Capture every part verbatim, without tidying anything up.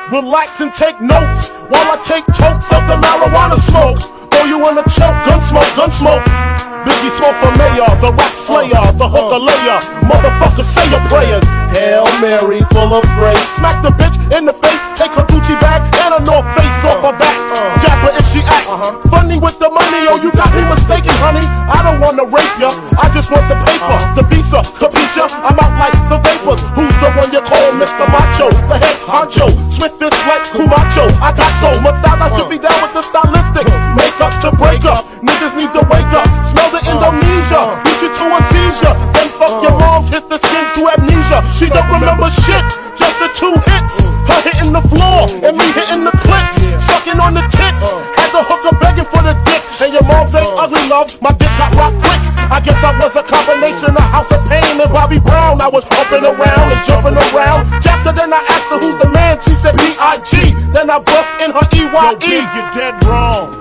Relax and take notes while I take totes of the marijuana smoke. Throw you in a choke, gun smoke, gun smoke. Biggie Smalls for mayor, the rap slayer, the hooker layer. Motherfucker, say your prayers. Hail Mary, full of grace. Smack the bitch in the face, take her Gucci bag and a North Face off her back. Jab her if she act funny with the money. Oh, you got me mistaken, honey. I don't wanna rape ya, I just want the paper, the visa, capisha. I'm out like the vapors. Who's the one you call Mister Macho? The head honcho, swiftest like Kumacho. I got so much style, I should be down with the stylistic. Make up to break up, niggas need to wake up. Smell the Indonesia, beat you to a seizure. Then fuck your moms, hit the skins to amnesia. She don't remember shit, just the two hits. Her hitting the floor, and me hitting the clips. Sucking on the tits, had the hooker begging for the dick. And your moms ain't ugly, love, my dick got rock quick. I guess I was a combination of House of Pain and Bobby Brown. I was hopping around and jumping around. Jacked her, then I asked her who's the man. She said B I G Then I bust in her E Y E. Yo, you're dead wrong.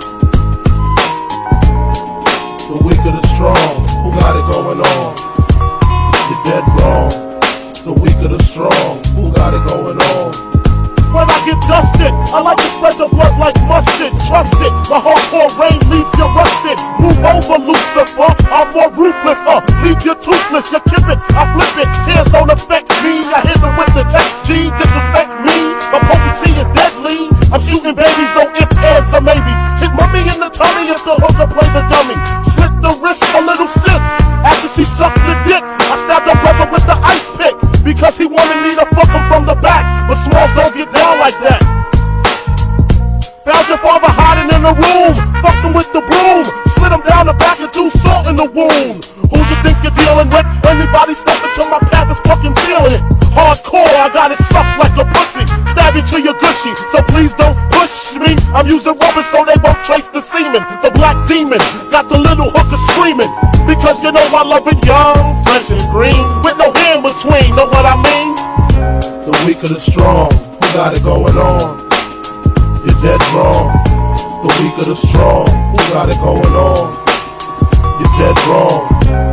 The weak of the strong, who got it going on? You're dead wrong. The weak of the strong, who got it going on? When I get dusted, I like to spread the blood like mustard. Trust it, the hardcore rain leaves you rusted. Move over, Lucifer, I'm more ruthless. Uh, leave you toothless, you kip it, I flip it. Tears don't affect me, I hit them with the tech G. Disrespect me, my potency is deadly. I'm shooting babies, no ifs, ands, or maybes. Hit mummy in the tummy if the hooker plays a dummy. Slit the wrist, a little sis. After she sucked the dick, I stabbed her brother with the ice pick. Because he wanted me to fuck him from the back. But Smalls don't get down like that. Found your father hiding in the room. Fucked him with the broom. Slid him down the back and threw salt in the wound. Who you think you're dealing with? Anybody step into my path is fucking feeling it. Hardcore, I got it sucked like a pussy. Stab you to your gushy, so please don't push me. I'm using rubber so they won't trace the semen. The black demon got the little hooker screaming. Because you know I love it young, fresh and green, with no hair in between, know what I mean? The weak of the strong, who got it going on? You're dead wrong. The weak of the strong, who got it going on? You're dead wrong.